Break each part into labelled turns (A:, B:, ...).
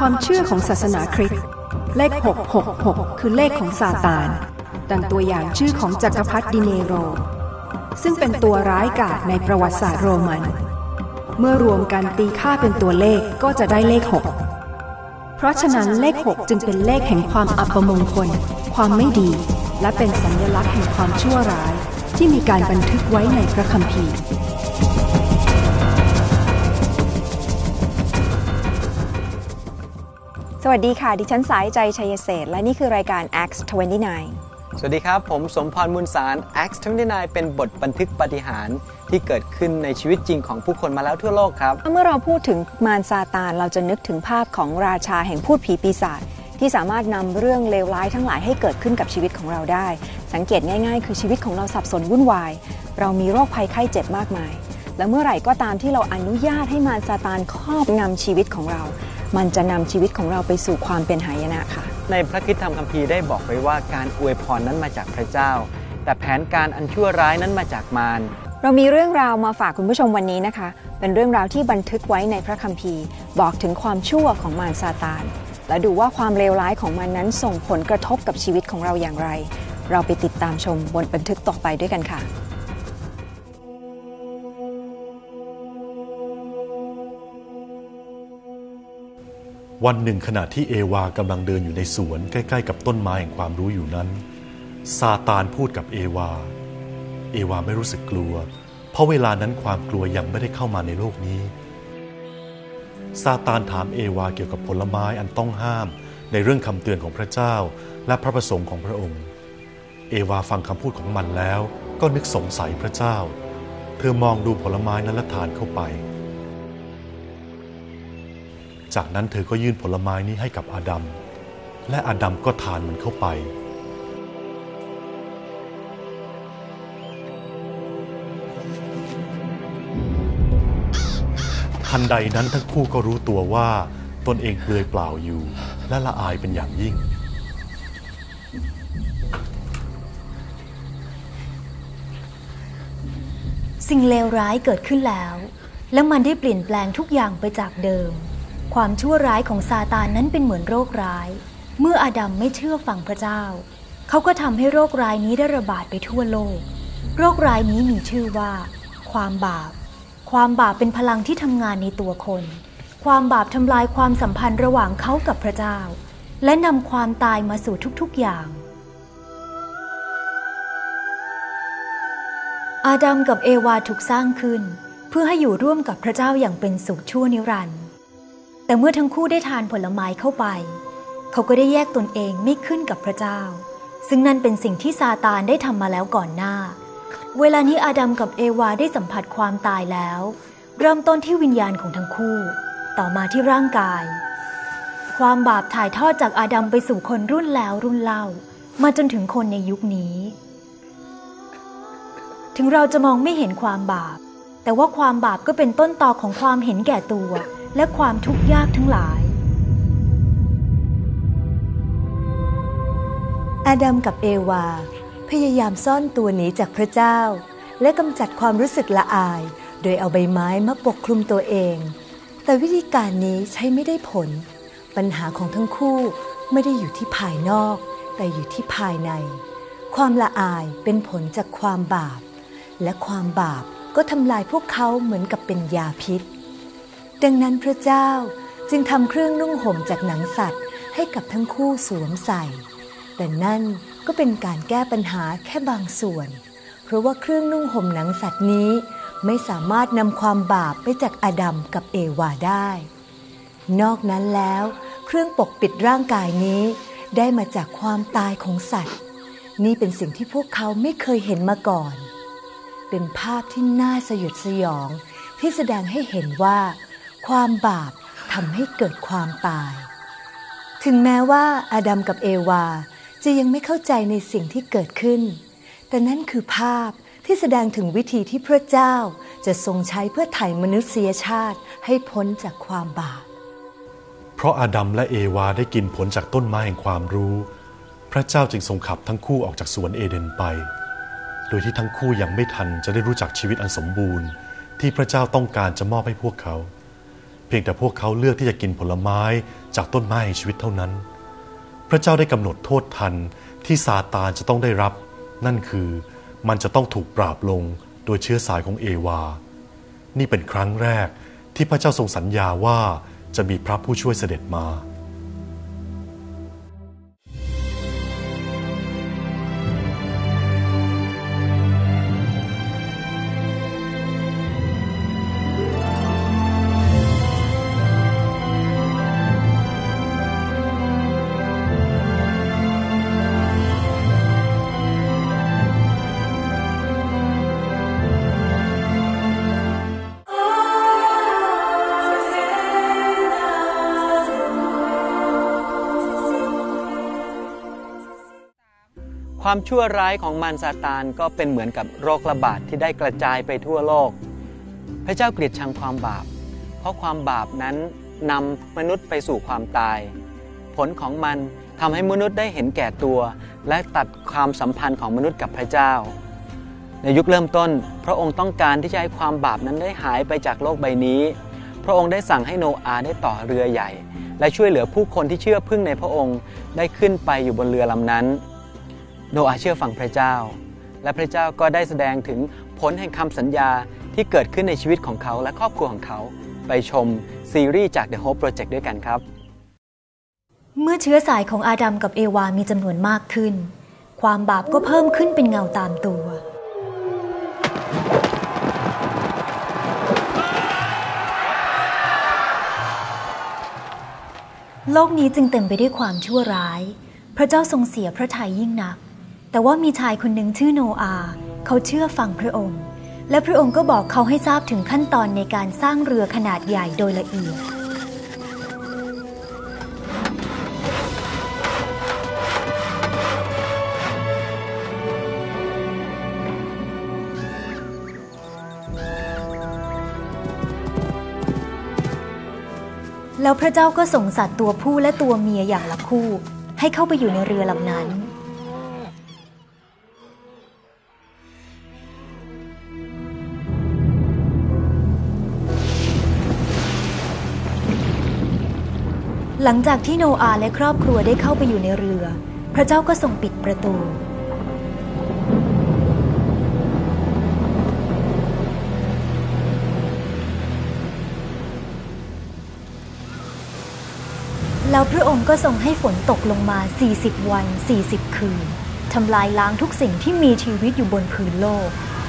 A: ความเชื่อของศาสนาคริสต์เลข666คือเลขของซาตานดังตัวอย่างชื่อของจักรพรรดิดิเนโรซึ่งเป็นตัวร้ายกาจในประวัติศาสตร์โรมันเมื่อรวมกันตีค่าเป็นตัวเลขก็จะได้เลข6เพราะฉะนั้นเลข6จึงเป็นเลขแห่งความอัปมงคลความไม่ดีและเป็นสัญลักษณ์แห่งความชั่วร้ายที่มีการบันทึกไว้ในพระคัมภีร์
B: สวัสดีค่ะดิฉันสายใจชัยเศรษฐ์และนี่คือรายการ Acts 29
C: สวัสดีครับผมสมพรมูลสาร Acts 29เป็นบทบันทึกปาฏิหาริย์ที่เกิดขึ้นในชีวิตจริงของผู้คนมาแล้วทั่วโลกครับ
B: เมื่อเราพูดถึงมารซาตานเราจะนึกถึงภาพของราชาแห่งพูดผีปีศาจที่สามารถนำเรื่องเลวร้ายทั้งหลายให้เกิดขึ้นกับชีวิตของเราได้สังเกตง่ายๆคือชีวิตของเราสับสนวุ่นวายเรามีโรคภัยไข้เจ็บมากมายและเมื่อไหร่ก็ตามที่เราอนุญาตให้มารซาตานครอบงำชีวิตของเรามันจะนำชีวิตของเราไปสู่ความเป็นหายนะค่ะ
C: ในพระคริสตธรรมคัมภีร์ได้บอกไว้ว่าการอวยพรนั้นมาจากพระเจ้าแต่แผนการอันชั่วร้ายนั้นมาจากมาร
B: เรามีเรื่องราวมาฝากคุณผู้ชมวันนี้นะคะเป็นเรื่องราวที่บันทึกไว้ในพระคัมภีร์บอกถึงความชั่วของมารซาตานและดูว่าความเลวร้ายของมันนั้นส่งผลกระทบกับชีวิตของเราอย่างไรเราไปติดตามชมบทบันทึกต่อไปด้วยกันค่ะ
D: วันหนึ่งขณะที่เอวากำลังเดินอยู่ในสวนใกล้ๆกับต้นไม้แห่งความรู้อยู่นั้นซาตานพูดกับเอวาไม่รู้สึกกลัวเพราะเวลานั้นความกลัวยังไม่ได้เข้ามาในโลกนี้ซาตานถามเอวาเกี่ยวกับผลไม้อันต้องห้ามในเรื่องคำเตือนของพระเจ้าและพระประสงค์ของพระองค์เอวาฟังคำพูดของมันแล้วก็นึกสงสัยพระเจ้าเธอมองดูผลไม้นั้นและทานเข้าไปจากนั้นเธอก็ยื่นผลไม้นี้ให้กับอาดัมและอาดัมก็ทานมันเข้าไปทันใดนั้นทั้งคู่ก็รู้ตัวว่าตนเองเปลือยเปล่าอยู่และละอายเป็นอย่างยิ่ง
E: สิ่งเลวร้ายเกิดขึ้นแล้วและมันได้เปลี่ยนแปลงทุกอย่างไปจากเดิมความชั่วร้ายของซาตานนั้นเป็นเหมือนโรคร้ายเมื่ออาดัมไม่เชื่อฟังพระเจ้าเขาก็ทำให้โรคร้ายนี้ได้ระบาดไปทั่วโลกโรคร้ายนี้มีชื่อว่าความบาปเป็นพลังที่ทำงานในตัวคนความบาปทำลายความสัมพันธ์ระหว่างเขากับพระเจ้าและนำความตายมาสู่ทุกๆอย่างอาดัมกับเอวาถูกสร้างขึ้นเพื่อให้อยู่ร่วมกับพระเจ้าอย่างเป็นสุขชั่วนิรันดร์แต่เมื่อทั้งคู่ได้ทานผลไม้เข้าไปเขาก็ได้แยกตนเองไม่ขึ้นกับพระเจ้าซึ่งนั่นเป็นสิ่งที่ซาตานได้ทำมาแล้วก่อนหน้าเวลานี้อาดัมกับเอวาได้สัมผัสความตายแล้วเริ่มต้นที่วิญญาณของทั้งคู่ต่อมาที่ร่างกายความบาปถ่ายทอดจากอาดัมไปสู่คนรุ่นแล้วรุ่นเล่ามาจนถึงคนในยุคนี้ถึงเราจะมองไม่เห็นความบาปแต่ว่าความบาปก็เป็นต้นตอของความเห็นแก่ตัวและความทุกข์ยากทั้งหลาย
F: อาดัมกับเอวาพยายามซ่อนตัวหนีจากพระเจ้าและกำจัดความรู้สึกละอายโดยเอาใบไม้มาปกคลุมตัวเองแต่วิธีการนี้ใช้ไม่ได้ผลปัญหาของทั้งคู่ไม่ได้อยู่ที่ภายนอกแต่อยู่ที่ภายในความละอายเป็นผลจากความบาปและความบาปก็ทำลายพวกเขาเหมือนกับเป็นยาพิษดังนั้นพระเจ้าจึงทำเครื่องนุ่งห่มจากหนังสัตว์ให้กับทั้งคู่สวมใส่แต่นั่นก็เป็นการแก้ปัญหาแค่บางส่วนเพราะว่าเครื่องนุ่งห่มหนังสัตว์นี้ไม่สามารถนำความบาปไปจากอาดัมกับเอวาได้นอกนั้นแล้วเครื่องปกปิดร่างกายนี้ได้มาจากความตายของสัตว์นี่เป็นสิ่งที่พวกเขาไม่เคยเห็นมาก่อนเป็นภาพที่น่าสยดสยองที่แสดงให้เห็นว่าความบาปทำให้เกิดความตายถึงแม้ว่าอาดัมกับเอวาจะยังไม่เข้าใจในสิ่งที่เกิดขึ้นแต่นั่นคือภาพที่แสดงถึงวิธีที่พระเจ้าจะทรงใช้เพื่อไถ่มนุษยชาติให้พ้นจากความบาป
D: เพราะอาดัมและเอวาได้กินผลจากต้นไม้แห่งความรู้พระเจ้าจึงทรงขับทั้งคู่ออกจากสวนเอเดนไปโดยที่ทั้งคู่ยังไม่ทันจะได้รู้จักชีวิตอันสมบูรณ์ที่พระเจ้าต้องการจะมอบให้พวกเขาเพียงแต่พวกเขาเลือกที่จะกินผลไม้จากต้นไม้แห่งชีวิตเท่านั้นพระเจ้าได้กำหนดโทษทันที่ซาตานจะต้องได้รับนั่นคือมันจะต้องถูกปราบลงโดยเชื้อสายของเอวานี่เป็นครั้งแรกที่พระเจ้าทรงสัญญาว่าจะมีพระผู้ช่วยเสด็จมา
C: ความชั่วร้ายของมารซาตานก็เป็นเหมือนกับโรคระบาดที่ได้กระจายไปทั่วโลกพระเจ้าเกลียดชังความบาปเพราะความบาปนั้นนำมนุษย์ไปสู่ความตายผลของมันทำให้มนุษย์ได้เห็นแก่ตัวและตัดความสัมพันธ์ของมนุษย์กับพระเจ้าในยุคเริ่มต้นพระองค์ต้องการที่จะให้ความบาปนั้นได้หายไปจากโลกใบนี้พระองค์ได้สั่งให้โนอาห์ได้ต่อเรือใหญ่และช่วยเหลือผู้คนที่เชื่อพึ่งในพระองค์ได้ขึ้นไปอยู่บนเรือลำนั้นโนอาห์เชื่อฟังพระเจ้าและพระเจ้าก็ได้แสดงถึงผลแห่งคำสัญญาที่เกิดขึ้นในชีวิตของเขาและครอบครัวของเขาไปชมซีรีส์จาก The Hope Project ด้วยกันครับ
E: เมื่อเชื้อสายของอาดัมกับเอวามีจำนวนมากขึ้นความบาปก็เพิ่มขึ้นเป็นเงาตามตัวโลกนี้จึงเต็มไปด้วยความชั่วร้ายพระเจ้าทรงเสียพระทัยยิ่งนักแต่ว่ามีชายคนหนึ่งชื่อโนอาห์เขาเชื่อฟังพระองค์และพระองค์ก็บอกเขาให้ทราบถึงขั้นตอนในการสร้างเรือขนาดใหญ่โดยละเอียดแล้วพระเจ้าก็ส่งสัตว์ตัวผู้และตัวเมียอย่างละคู่ให้เข้าไปอยู่ในเรือลำนั้นหลังจากที่โนอาห์และครอบครัวได้เข้าไปอยู่ในเรือพระเจ้าก็ทรงปิดประตูแล้วพระองค์ก็ทรงให้ฝนตกลงมา40 วัน 40 คืนทำลายล้างทุกสิ่งที่มีชีวิตอยู่บนพื้นโลก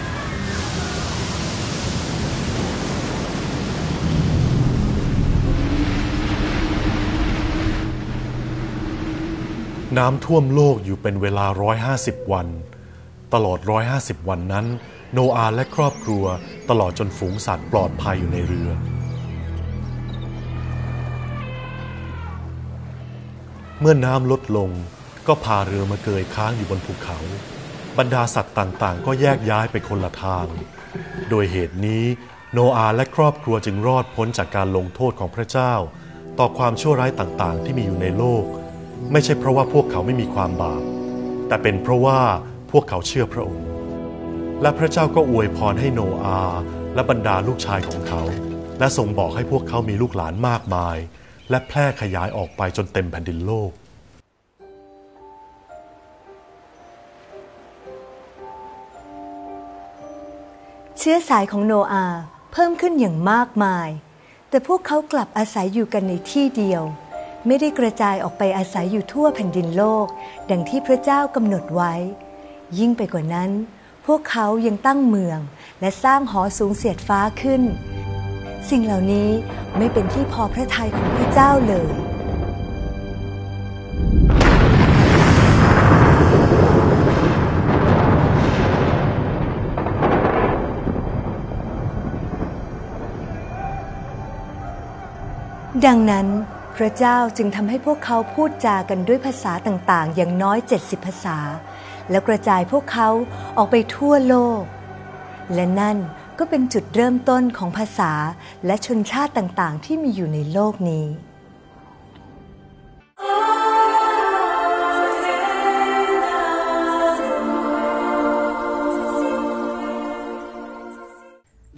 D: น้ำท่วมโลกอยู่เป็นเวลา150 วันตลอด150 วันนั้นโนอาห์และครอบครัวตลอดจนฝูงสัตว์ปลอดภัยอยู่ในเรือเมื่อน้ำลดลงก็พาเรือมาเกยค้างอยู่บนภูเขาบรรดาสัตว์ต่างๆก็แยกย้ายไปคนละทางโดยเหตุนี้โนอาห์และครอบครัวจึงรอดพ้นจากการลงโทษของพระเจ้าต่อความชั่วร้ายต่างๆที่มีอยู่ในโลกไม่ใช่เพราะว่าพวกเขาไม่มีความบาปแต่เป็นเพราะว่าพวกเขาเชื่อพระองค์และพระเจ้าก็อวยพรให้โนอาห์และบรรดาลูกชายของเขาและทรงบอกให้พวกเขามีลูกหลานมากมายและแพร่ขยายออกไปจนเต็มแผ่นดินโลก
F: เชื้อสายของโนอาห์เพิ่มขึ้นอย่างมากมายแต่พวกเขากลับอาศัยอยู่กันในที่เดียวไม่ได้กระจายออกไปอาศัยอยู่ทั่วแผ่นดินโลกดังที่พระเจ้ากำหนดไว้ยิ่งไปกว่านั้นพวกเขายังตั้งเมืองและสร้างหอสูงเสียดฟ้าขึ้นสิ่งเหล่านี้ไม่เป็นที่พอพระทัยของพระเจ้าเลยดังนั้นพระเจ้าจึงทำให้พวกเขาพูดจากันด้วยภาษาต่างๆอย่างน้อย70 ภาษาแล้วกระจายพวกเขาออกไปทั่วโลกและนั่นก็เป็นจุดเริ่มต้นของภาษาและชนชาติต่างๆที่มีอยู่ในโลกนี้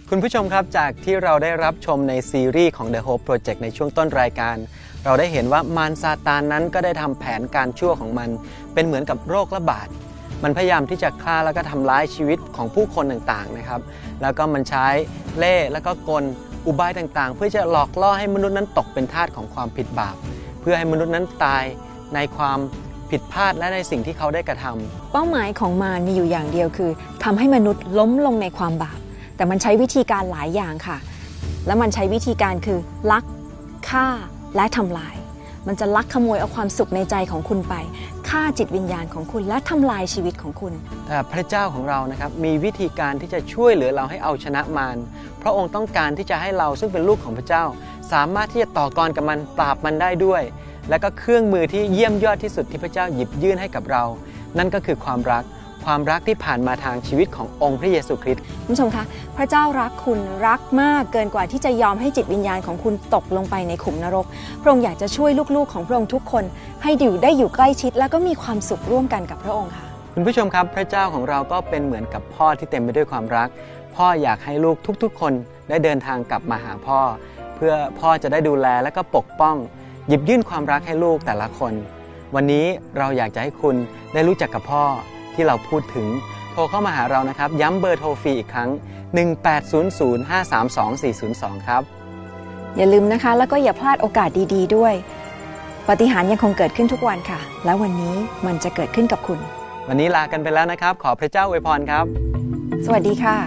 C: คุณผู้ชมครับจากที่เราได้รับชมในซีรีส์ของ The Hope Project ในช่วงต้นรายการเราได้เห็นว่ามารซาตานนั้นก็ได้ทำแผนการชั่วของมันเป็นเหมือนกับโรคระบาดมันพยายามที่จะฆ่าแล้วก็ทำร้ายชีวิตของผู้คนต่างๆนะครับแล้วก็มันใช้เล่ห์แล้วก็กลอุบายต่างๆเพื่อจะหลอกล่อให้มนุษย์นั้นตกเป็นทาสของความผิดบาปเพื่อให้มนุษย์นั้นตายในความผิดพลาดและในสิ่งที่เขาได้กระทำ
B: เป้าหมายของมารมีอยู่อย่างเดียวคือทำให้มนุษย์ล้มลงในความบาปแต่มันใช้วิธีการหลายอย่างค่ะและมันใช้วิธีการคือลักฆ่าและทำลายมันจะลักขโมยเอาความสุขในใจของคุณไปฆ่าจิตวิญญาณของคุณและทำลายชีวิตของคุณ
C: แต่พระเจ้าของเรานะครับมีวิธีการที่จะช่วยเหลือเราให้เอาชนะมารพระองค์ต้องการที่จะให้เราซึ่งเป็นลูกของพระเจ้าสามารถที่จะต่อกรกับมันปราบมันได้ด้วยและก็เครื่องมือที่เยี่ยมยอดที่สุดที่พระเจ้าหยิบยื่นให้กับเรานั่นก็คือความรักที่ผ่านมาทางชีวิตขององค์พระเยซูคริสต์
B: คุณผู้ชมคะพระเจ้ารักคุณรักมากเกินกว่าที่จะยอมให้จิตวิญญาณของคุณตกลงไปในขุมนรกพระองค์อยากจะช่วยลูกๆของพระองค์ทุกคนให้ได้อยู่ใกล้ชิดและก็มีความสุขร่วมกันกับพระองค์ค่ะ
C: คุณผู้ชมครับพระเจ้าของเราก็เป็นเหมือนกับพ่อที่เต็มไปด้วยความรักพ่ออยากให้ลูกทุกๆคนได้เดินทางกลับมาหาพ่อเพื่อพ่อจะได้ดูแลและก็ปกป้องหยิบยื่นความรักให้ลูกแต่ละคนวันนี้เราอยากจะให้คุณได้รู้จักกับพ่อที่เราพูดถึงโทรเข้ามาหาเรานะครับย้ำเบอร์โทรฟรีอีกครั้ง1800532402ครับ
B: อย่าลืมนะคะแล้วก็อย่าพลาดโอกาสดีๆด้วยปาฏิหาริย์ยังคงเกิดขึ้นทุกวันค่ะแล้ววันนี้มันจะเกิดขึ้นกับคุณ
C: วันนี้ลากันไปแล้วนะครับขอพระเจ้าอวยพรครับ
B: สวัสดีค่ะ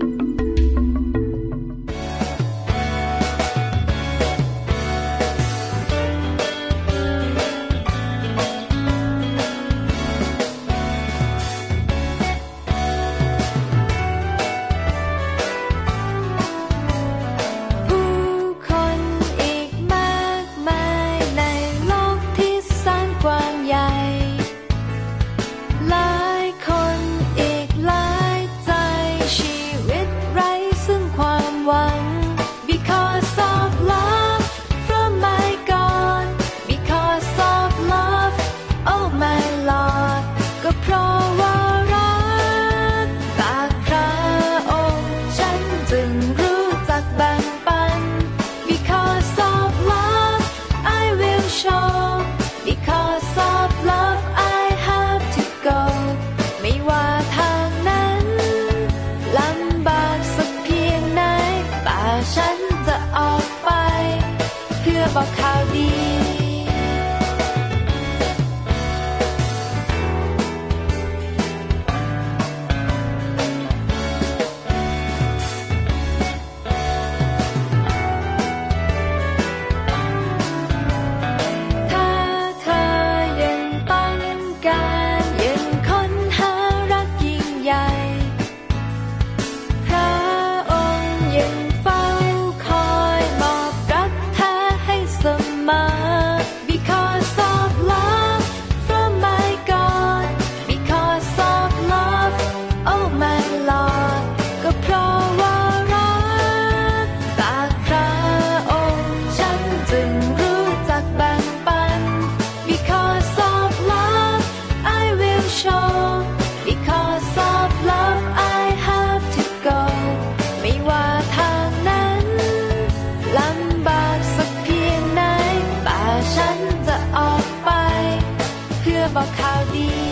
G: บอกข่าวดีบอกข่าวดี